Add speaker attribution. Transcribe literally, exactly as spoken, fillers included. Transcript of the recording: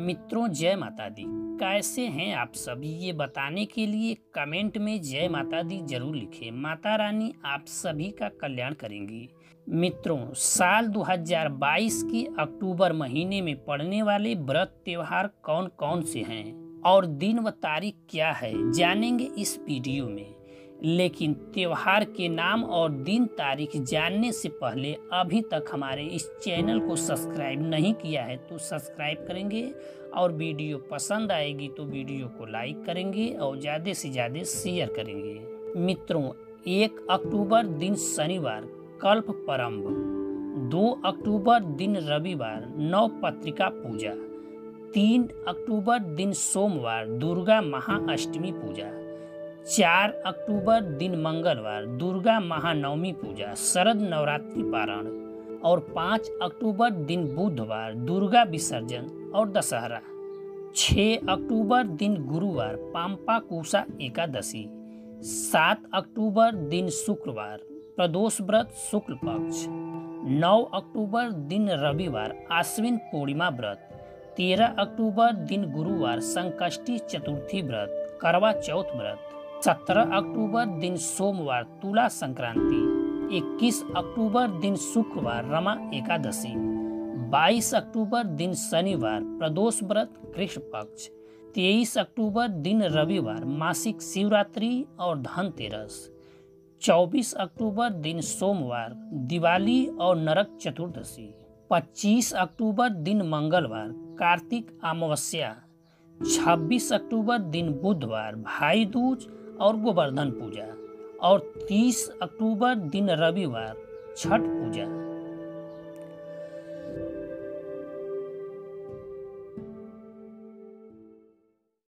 Speaker 1: मित्रों, जय माता दी। कैसे हैं आप सभी, ये बताने के लिए कमेंट में जय माता दी जरूर लिखें। माता रानी आप सभी का कल्याण करेंगी। मित्रों, साल दो हज़ार बाईस की अक्टूबर महीने में पड़ने वाले व्रत त्योहार कौन कौन से हैं और दिन व तारीख क्या है, जानेंगे इस वीडियो में। लेकिन त्योहार के नाम और दिन तारीख जानने से पहले अभी तक हमारे इस चैनल को सब्सक्राइब नहीं किया है तो सब्सक्राइब करेंगे और वीडियो पसंद आएगी तो वीडियो को लाइक करेंगे और ज़्यादा से ज़्यादा शेयर करेंगे। मित्रों, एक अक्टूबर दिन शनिवार कल्प परम्भ, दो अक्टूबर दिन रविवार नव पत्रिका पूजा, तीन अक्टूबर दिन सोमवार दुर्गा महाअष्टमी पूजा, चार अक्टूबर दिन मंगलवार दुर्गा महानवमी पूजा शरद नवरात्रि पारण और पाँच अक्टूबर दिन बुधवार दुर्गा विसर्जन और दशहरा, छह अक्टूबर दिन गुरुवार पाम्पा कुशा एकादशी, सात अक्टूबर दिन शुक्रवार प्रदोष व्रत शुक्ल पक्ष, नौ अक्टूबर दिन रविवार आश्विन पूर्णिमा व्रत, तेरह अक्टूबर दिन गुरुवार संकष्टी चतुर्थी व्रत करवा चौथ व्रत, सत्रह अक्टूबर दिन सोमवार तुला संक्रांति, इक्कीस अक्टूबर दिन शुक्रवार रमा एकादशी, बाईस अक्टूबर दिन शनिवार प्रदोष व्रत कृष्ण पक्ष, तेईस अक्टूबर दिन रविवार मासिक शिवरात्रि और धनतेरस, चौबीस अक्टूबर दिन सोमवार दिवाली और नरक चतुर्दशी, पच्चीस अक्टूबर दिन मंगलवार कार्तिक अमावस्या, छब्बीस अक्टूबर दिन बुधवार भाई दूज और गोवर्धन पूजा और तीस अक्टूबर दिन रविवार छठ पूजा।